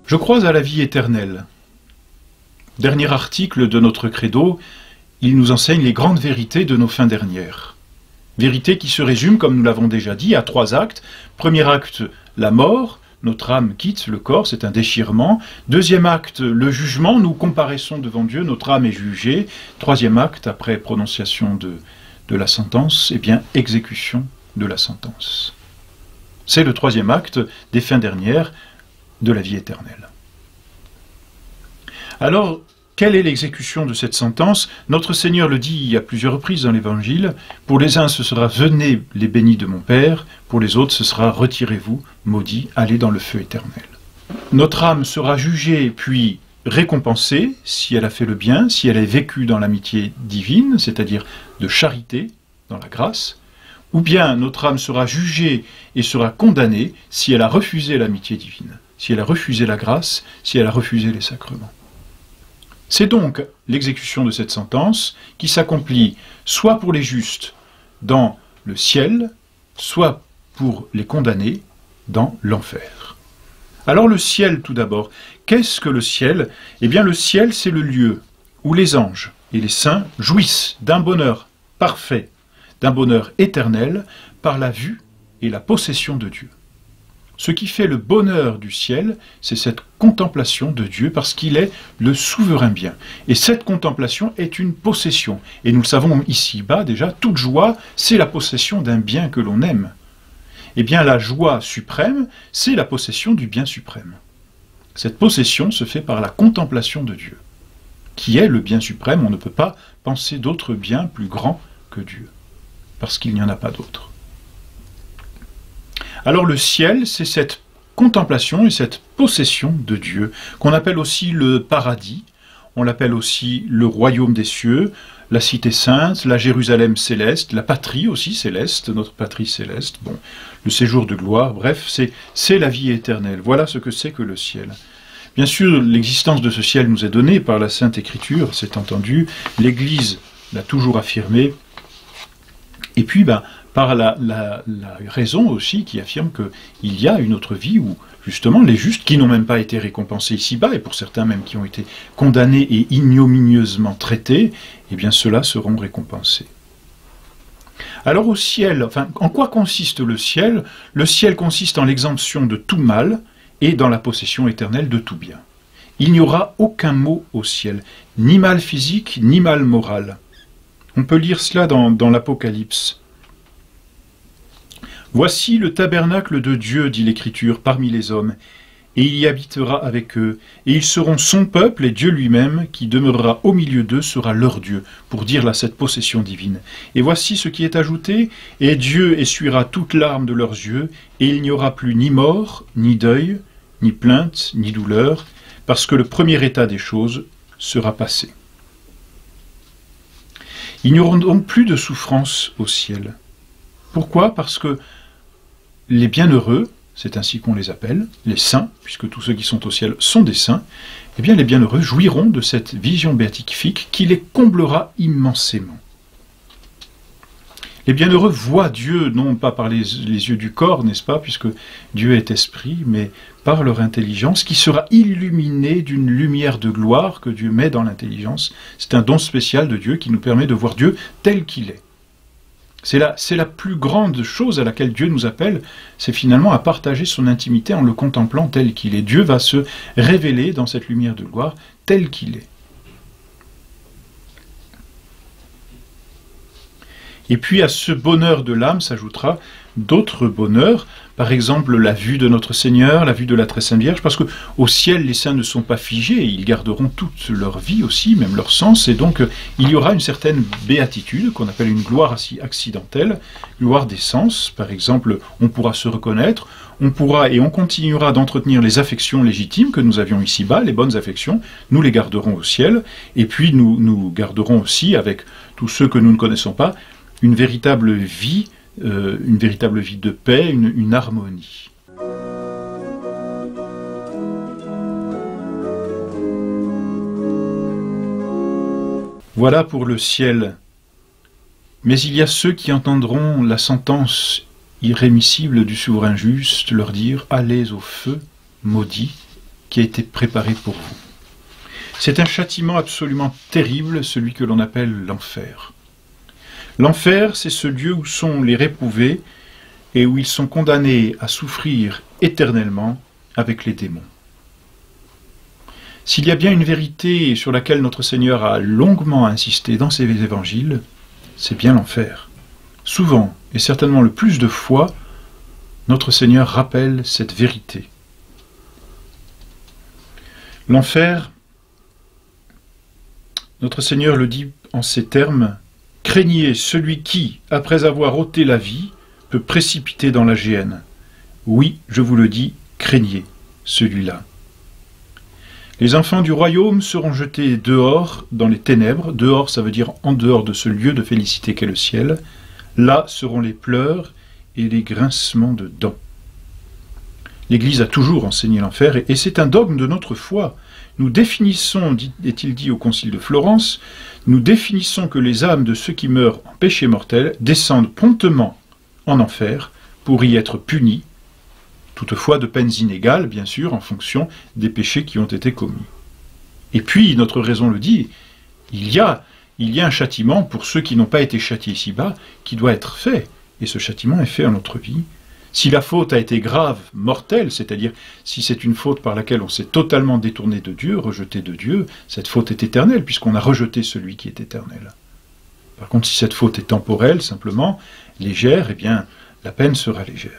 Je crois à la vie éternelle. Dernier article de notre credo, il nous enseigne les grandes vérités de nos fins dernières. Vérités qui se résument, comme nous l'avons déjà dit, à 3 actes. Premier acte, la mort. Notre âme quitte le corps, c'est un déchirement. Deuxième acte, le jugement, nous comparaissons devant Dieu, notre âme est jugée. Troisième acte, après prononciation de la sentence, eh bien, exécution de la sentence. C'est le troisième acte des fins dernières de la vie éternelle. Alors, quelle est l'exécution de cette sentence? Notre Seigneur le dit à plusieurs reprises dans l'Évangile. Pour les uns, ce sera « Venez les bénis de mon Père », pour les autres, ce sera « Retirez-vous, maudits, allez dans le feu éternel ». Notre âme sera jugée puis récompensée si elle a fait le bien, si elle a vécu dans l'amitié divine, c'est-à-dire de charité, dans la grâce, ou bien notre âme sera jugée et sera condamnée si elle a refusé l'amitié divine, si elle a refusé la grâce, si elle a refusé les sacrements. C'est donc l'exécution de cette sentence qui s'accomplit soit pour les justes dans le ciel, soit pour les condamnés dans l'enfer. Alors le ciel tout d'abord. Qu'est-ce que le ciel? Eh bien le ciel, c'est le lieu où les anges et les saints jouissent d'un bonheur parfait, d'un bonheur éternel par la vue et la possession de Dieu. Ce qui fait le bonheur du ciel, c'est cette contemplation de Dieu, parce qu'il est le souverain bien. Et cette contemplation est une possession. Et nous le savons ici-bas déjà, toute joie, c'est la possession d'un bien que l'on aime. Eh bien, la joie suprême, c'est la possession du bien suprême. Cette possession se fait par la contemplation de Dieu, qui est le bien suprême. On ne peut pas penser d'autre bien plus grand que Dieu, parce qu'il n'y en a pas d'autre. Alors le ciel, c'est cette contemplation et cette possession de Dieu, qu'on appelle aussi le paradis, on l'appelle aussi le royaume des cieux, la cité sainte, la Jérusalem céleste, la patrie aussi céleste, notre patrie céleste, bon, le séjour de gloire, bref, c'est la vie éternelle. Voilà ce que c'est que le ciel. Bien sûr, l'existence de ce ciel nous est donnée par la Sainte Écriture, c'est entendu, l'Église l'a toujours affirmé, et puis, par la raison aussi qui affirme qu'il y a une autre vie où, justement, les justes, qui n'ont même pas été récompensés ici-bas, et pour certains même qui ont été condamnés et ignominieusement traités, eh bien ceux-là seront récompensés. Alors au ciel, enfin, en quoi consiste le ciel? Le ciel consiste en l'exemption de tout mal et dans la possession éternelle de tout bien. Il n'y aura aucun mot au ciel, ni mal physique, ni mal moral. On peut lire cela dans l'Apocalypse. « Voici le tabernacle de Dieu, dit l'Écriture, parmi les hommes, et il y habitera avec eux, et ils seront son peuple, et Dieu lui-même, qui demeurera au milieu d'eux, sera leur Dieu, pour dire là cette possession divine. Et voici ce qui est ajouté, et Dieu essuiera toute larme de leurs yeux, et il n'y aura plus ni mort, ni deuil, ni plainte, ni douleur, parce que le premier état des choses sera passé. » Il n'y aura donc plus de souffrance au ciel. Pourquoi? Parce que les bienheureux, c'est ainsi qu'on les appelle, les saints, puisque tous ceux qui sont au ciel sont des saints, eh bien les bienheureux jouiront de cette vision béatifique qui les comblera immensément. Les bienheureux voient Dieu, non pas par les yeux du corps, n'est-ce pas, puisque Dieu est esprit, mais par leur intelligence, qui sera illuminée d'une lumière de gloire que Dieu met dans l'intelligence. C'est un don spécial de Dieu qui nous permet de voir Dieu tel qu'il est. C'est la plus grande chose à laquelle Dieu nous appelle, c'est finalement à partager son intimité en le contemplant tel qu'il est. Dieu va se révéler dans cette lumière de gloire tel qu'il est. Et puis à ce bonheur de l'âme s'ajoutera d'autres bonheurs, par exemple la vue de notre Seigneur, la vue de la Très Sainte Vierge, parce qu'au ciel les saints ne sont pas figés, ils garderont toute leur vie aussi, même leur sens, et donc il y aura une certaine béatitude, qu'on appelle une gloire accidentelle, gloire des sens, par exemple on pourra se reconnaître, on pourra et on continuera d'entretenir les affections légitimes que nous avions ici-bas, les bonnes affections, nous les garderons au ciel, et puis nous garderons aussi, avec tous ceux que nous ne connaissons pas, une véritable vie de paix, une harmonie. Voilà pour le ciel. Mais il y a ceux qui entendront la sentence irrémissible du souverain juste leur dire « Allez au feu, maudits, qui a été préparé pour vous. C'est un châtiment absolument terrible, celui que l'on appelle l'enfer. L'enfer, c'est ce lieu où sont les réprouvés et où ils sont condamnés à souffrir éternellement avec les démons. S'il y a bien une vérité sur laquelle notre Seigneur a longuement insisté dans ses évangiles, c'est bien l'enfer. Souvent, et certainement le plus de fois, notre Seigneur rappelle cette vérité. L'enfer, notre Seigneur le dit en ces termes, « Craignez celui qui, après avoir ôté la vie, peut précipiter dans la géhenne. Oui, je vous le dis, craignez celui-là. » Les enfants du royaume seront jetés dehors dans les ténèbres. Dehors, ça veut dire en dehors de ce lieu de félicité qu'est le ciel. Là seront les pleurs et les grincements de dents. L'Église a toujours enseigné l'enfer et c'est un dogme de notre foi. Nous définissons, est-il dit au Concile de Florence, nous définissons que les âmes de ceux qui meurent en péché mortel descendent promptement en enfer pour y être punis, toutefois de peines inégales, bien sûr, en fonction des péchés qui ont été commis. Et puis, notre raison le dit, il y a un châtiment pour ceux qui n'ont pas été châtiés ici-bas, qui doit être fait. Et ce châtiment est fait en notre vie. Si la faute a été grave, mortelle, c'est-à-dire si c'est une faute par laquelle on s'est totalement détourné de Dieu, rejeté de Dieu, cette faute est éternelle, puisqu'on a rejeté celui qui est éternel. Par contre, si cette faute est temporelle, simplement, légère, eh bien, la peine sera légère.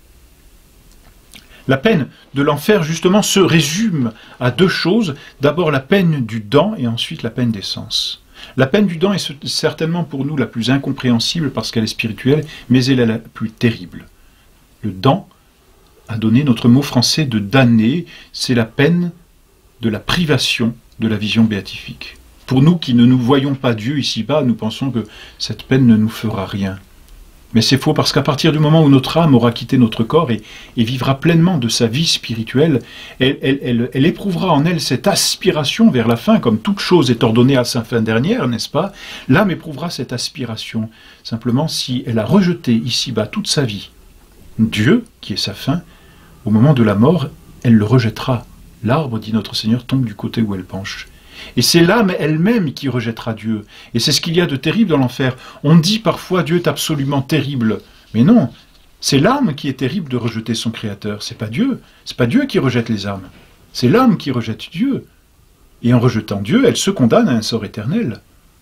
La peine de l'enfer, justement, se résume à deux choses. D'abord, la peine du dent et ensuite la peine des sens. La peine du dent est certainement pour nous la plus incompréhensible parce qu'elle est spirituelle, mais elle est la plus terrible. Le dent a donné notre mot français de damner, c'est la peine de la privation de la vision béatifique. Pour nous qui ne nous voyons pas Dieu ici-bas, nous pensons que cette peine ne nous fera rien. Mais c'est faux, parce qu'à partir du moment où notre âme aura quitté notre corps et vivra pleinement de sa vie spirituelle, elle éprouvera en elle cette aspiration vers la fin, comme toute chose est ordonnée à sa fin dernière, n'est-ce pas? L'âme éprouvera cette aspiration. Simplement, si elle a rejeté ici-bas toute sa vie, Dieu, qui est sa fin, au moment de la mort, elle le rejettera. L'arbre, dit notre Seigneur, tombe du côté où elle penche. Et c'est l'âme elle-même qui rejettera Dieu. Et c'est ce qu'il y a de terrible dans l'enfer. On dit parfois Dieu est absolument terrible. Mais non, c'est l'âme qui est terrible de rejeter son Créateur. C'est pas Dieu. C'est pas Dieu qui rejette les âmes. C'est l'âme qui rejette Dieu. Et en rejetant Dieu, elle se condamne à un sort éternel.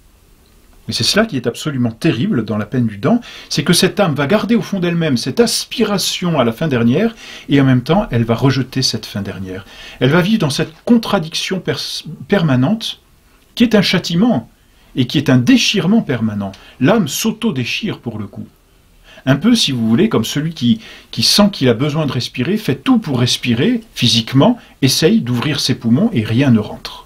Et c'est cela qui est absolument terrible dans la peine du dent, c'est que cette âme va garder au fond d'elle-même cette aspiration à la fin dernière, et en même temps, elle va rejeter cette fin dernière. Elle va vivre dans cette contradiction permanente, qui est un châtiment, et qui est un déchirement permanent. L'âme s'auto-déchire pour le coup. Un peu, si vous voulez, comme celui qui sent qu'il a besoin de respirer, fait tout pour respirer, physiquement, essaye d'ouvrir ses poumons, et rien ne rentre.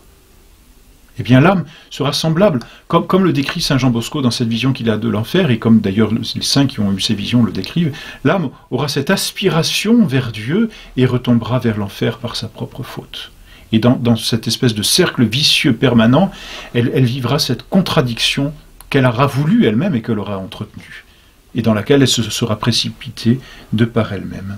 Eh bien l'âme sera semblable, comme le décrit saint Jean Bosco dans cette vision qu'il a de l'enfer, et comme d'ailleurs les saints qui ont eu ces visions le décrivent, l'âme aura cette aspiration vers Dieu et retombera vers l'enfer par sa propre faute. Et dans cette espèce de cercle vicieux permanent, elle vivra cette contradiction qu'elle aura voulu elle-même et qu'elle aura entretenue, et dans laquelle elle se sera précipitée de par elle-même.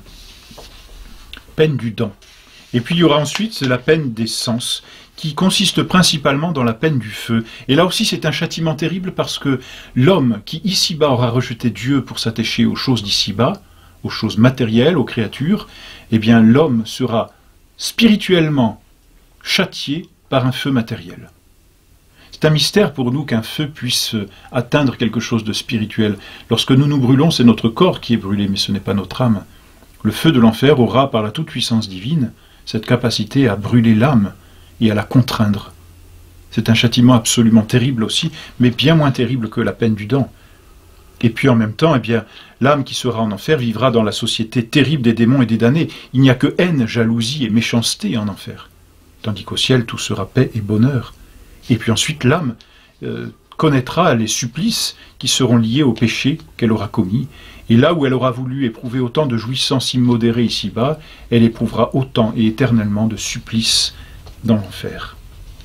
Peine du dent. Et puis il y aura ensuite, c'est la peine des sens, qui consiste principalement dans la peine du feu. Et là aussi c'est un châtiment terrible parce que l'homme qui ici-bas aura rejeté Dieu pour s'attacher aux choses d'ici-bas, aux choses matérielles, aux créatures, eh bien l'homme sera spirituellement châtié par un feu matériel. C'est un mystère pour nous qu'un feu puisse atteindre quelque chose de spirituel. Lorsque nous nous brûlons, c'est notre corps qui est brûlé, mais ce n'est pas notre âme. Le feu de l'enfer aura, par la toute-puissance divine, cette capacité à brûler l'âme et à la contraindre. C'est un châtiment absolument terrible aussi, mais bien moins terrible que la peine du dent. Et puis en même temps, eh bien, l'âme qui sera en enfer vivra dans la société terrible des démons et des damnés. Il n'y a que haine, jalousie et méchanceté en enfer. Tandis qu'au ciel, tout sera paix et bonheur. Et puis ensuite, l'âme connaîtra les supplices qui seront liés au péché qu'elle aura commis. Et là où elle aura voulu éprouver autant de jouissances immodérées ici-bas, elle éprouvera autant et éternellement de supplices dans l'enfer.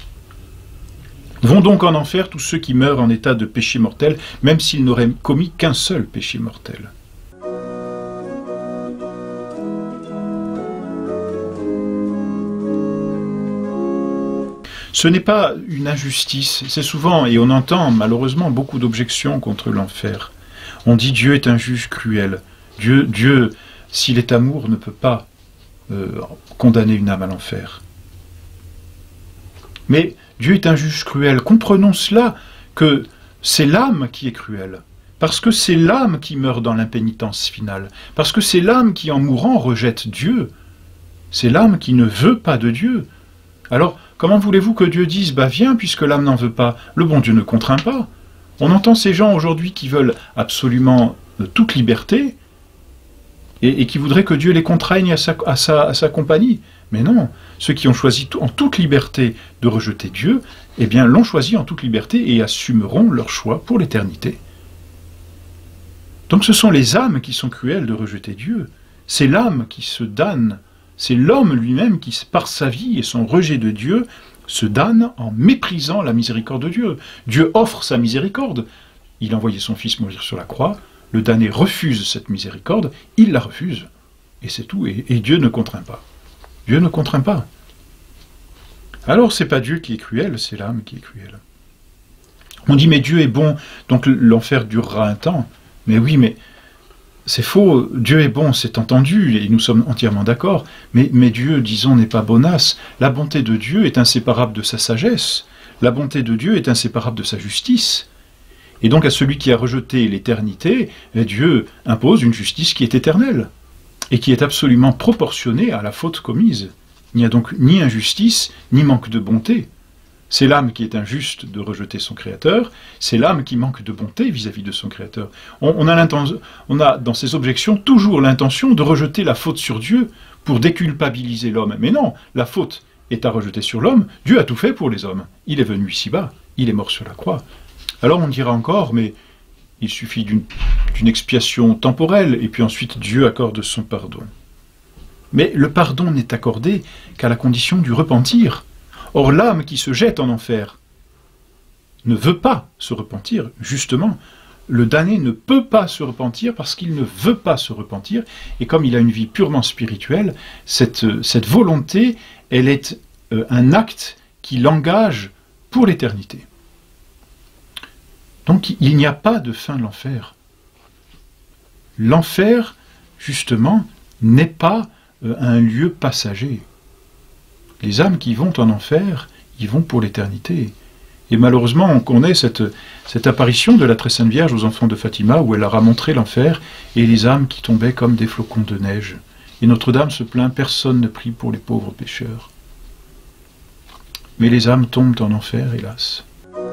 Vont donc en enfer tous ceux qui meurent en état de péché mortel, même s'ils n'auraient commis qu'un seul péché mortel. Ce n'est pas une injustice. C'est souvent, et on entend malheureusement beaucoup d'objections contre l'enfer. On dit Dieu est un juge cruel. Dieu, s'il est amour, ne peut pas condamner une âme à l'enfer. Mais Dieu est un juge cruel. Comprenons cela, que c'est l'âme qui est cruelle. Parce que c'est l'âme qui meurt dans l'impénitence finale. Parce que c'est l'âme qui, en mourant, rejette Dieu. C'est l'âme qui ne veut pas de Dieu. Alors, comment voulez-vous que Dieu dise « bah viens, puisque l'âme n'en veut pas ». Le bon Dieu ne contraint pas. On entend ces gens aujourd'hui qui veulent absolument toute liberté et qui voudraient que Dieu les contraigne à sa compagnie. Mais non, ceux qui ont choisi en toute liberté de rejeter Dieu, eh bien l'ont choisi en toute liberté et assumeront leur choix pour l'éternité. Donc ce sont les âmes qui sont cruelles de rejeter Dieu. C'est l'âme qui se damne. C'est l'homme lui-même qui, par sa vie et son rejet de Dieu, se damne en méprisant la miséricorde de Dieu. Dieu offre sa miséricorde. Il a envoyé son Fils mourir sur la croix. Le damné refuse cette miséricorde. Il la refuse. Et c'est tout. Et Dieu ne contraint pas. Dieu ne contraint pas. Alors c'est pas Dieu qui est cruel, c'est l'âme qui est cruelle. On dit mais Dieu est bon, donc l'enfer durera un temps. Mais oui, mais c'est faux, Dieu est bon, c'est entendu, et nous sommes entièrement d'accord, mais Dieu, disons, n'est pas bonasse. La bonté de Dieu est inséparable de sa sagesse, la bonté de Dieu est inséparable de sa justice. Et donc à celui qui a rejeté l'éternité, Dieu impose une justice qui est éternelle, et qui est absolument proportionnée à la faute commise. Il n'y a donc ni injustice, ni manque de bonté. C'est l'âme qui est injuste de rejeter son Créateur, c'est l'âme qui manque de bonté vis-à-vis de son Créateur. On a dans ces objections toujours l'intention de rejeter la faute sur Dieu pour déculpabiliser l'homme. Mais non, la faute est à rejeter sur l'homme, Dieu a tout fait pour les hommes. Il est venu ici-bas, il est mort sur la croix. Alors on dira encore, mais il suffit d'une expiation temporelle, et puis ensuite Dieu accorde son pardon. Mais le pardon n'est accordé qu'à la condition du repentir. Or, l'âme qui se jette en enfer ne veut pas se repentir. Justement, le damné ne peut pas se repentir parce qu'il ne veut pas se repentir. Et comme il a une vie purement spirituelle, cette volonté, elle est un acte qui l'engage pour l'éternité. Donc, il n'y a pas de fin de l'enfer. L'enfer, justement, n'est pas un lieu passager. Les âmes qui vont en enfer, y vont pour l'éternité. Et malheureusement, on connaît cette apparition de la Très Sainte Vierge aux enfants de Fatima, où elle leur a montré l'enfer, et les âmes qui tombaient comme des flocons de neige. Et Notre-Dame se plaint, personne ne prie pour les pauvres pécheurs. Mais les âmes tombent en enfer, hélas.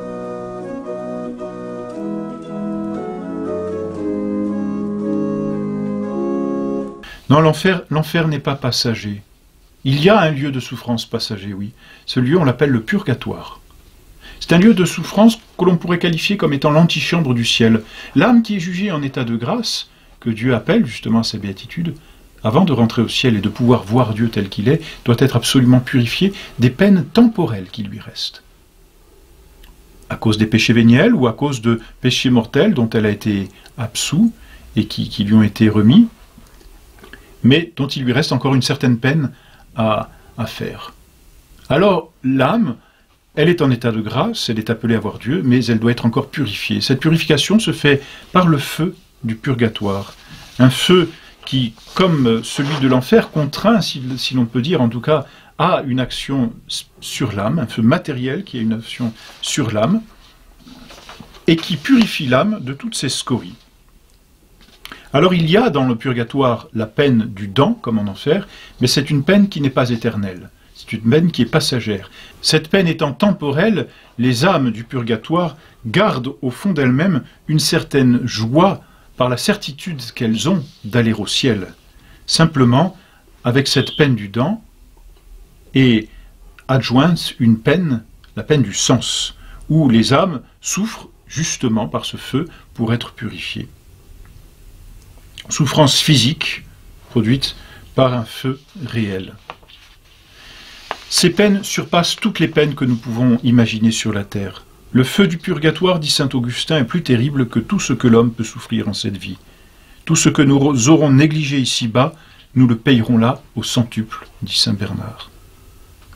Non, l'enfer n'est pas passager. Il y a un lieu de souffrance passager, oui. Ce lieu, on l'appelle le purgatoire. C'est un lieu de souffrance que l'on pourrait qualifier comme étant l'antichambre du ciel. L'âme qui est jugée en état de grâce, que Dieu appelle justement à sa béatitude, avant de rentrer au ciel et de pouvoir voir Dieu tel qu'il est, doit être absolument purifiée des peines temporelles qui lui restent. À cause des péchés véniels ou à cause de péchés mortels dont elle a été absoute et qui lui ont été remis, mais dont il lui reste encore une certaine peine à faire. Alors, l'âme, elle est en état de grâce, elle est appelée à voir Dieu, mais elle doit être encore purifiée. Cette purification se fait par le feu du purgatoire. Un feu qui, comme celui de l'enfer, contraint, si l'on peut dire en tout cas, à une action sur l'âme, un feu matériel qui a une action sur l'âme, et qui purifie l'âme de toutes ses scories. Alors il y a dans le purgatoire la peine du dent, comme en enfer, mais c'est une peine qui n'est pas éternelle. C'est une peine qui est passagère. Cette peine étant temporelle, les âmes du purgatoire gardent au fond d'elles-mêmes une certaine joie par la certitude qu'elles ont d'aller au ciel. Simplement, avec cette peine du dent, et adjointe une peine, la peine du sens, où les âmes souffrent justement par ce feu pour être purifiées. Souffrance physique produite par un feu réel. Ces peines surpassent toutes les peines que nous pouvons imaginer sur la terre. Le feu du purgatoire, dit saint Augustin, est plus terrible que tout ce que l'homme peut souffrir en cette vie. Tout ce que nous aurons négligé ici-bas, nous le payerons là au centuple, dit saint Bernard.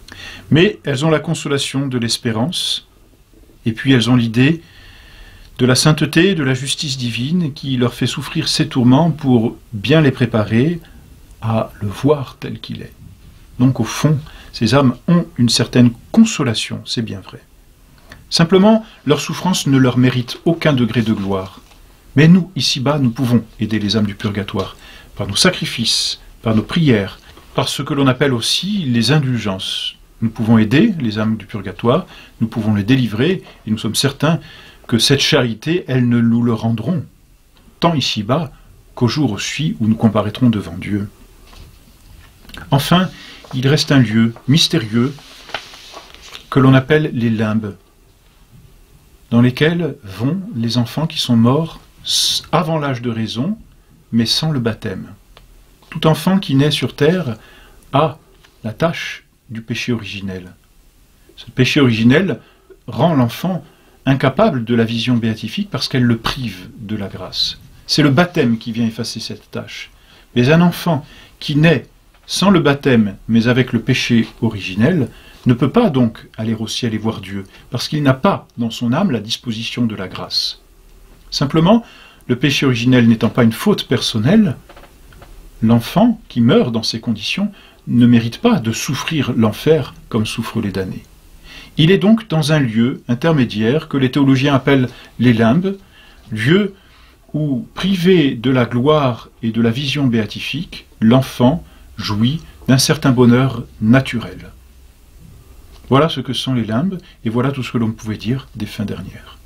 Mais elles ont la consolation de l'espérance, et puis elles ont l'idée de la sainteté, de la justice divine qui leur fait souffrir ces tourments pour bien les préparer à le voir tel qu'il est. Donc au fond, ces âmes ont une certaine consolation, c'est bien vrai. Simplement, leur souffrance ne leur mérite aucun degré de gloire. Mais nous, ici-bas, nous pouvons aider les âmes du purgatoire, par nos sacrifices, par nos prières, par ce que l'on appelle aussi les indulgences. Nous pouvons aider les âmes du purgatoire, nous pouvons les délivrer, et nous sommes certains que cette charité, elles ne nous le rendront, tant ici-bas qu'au jour aussi où nous comparaîtrons devant Dieu. Enfin, il reste un lieu mystérieux que l'on appelle les limbes, dans lesquels vont les enfants qui sont morts avant l'âge de raison, mais sans le baptême. Tout enfant qui naît sur terre a la tâche du péché originel. Ce péché originel rend l'enfant incapable de la vision béatifique parce qu'elle le prive de la grâce. C'est le baptême qui vient effacer cette tâche. Mais un enfant qui naît sans le baptême, mais avec le péché originel, ne peut pas donc aller au ciel et voir Dieu, parce qu'il n'a pas dans son âme la disposition de la grâce. Simplement, le péché originel n'étant pas une faute personnelle, l'enfant qui meurt dans ces conditions ne mérite pas de souffrir l'enfer comme souffrent les damnés. Il est donc dans un lieu intermédiaire que les théologiens appellent les limbes, lieu où, privé de la gloire et de la vision béatifique, l'enfant jouit d'un certain bonheur naturel. Voilà ce que sont les limbes, et voilà tout ce que l'on pouvait dire des fins dernières.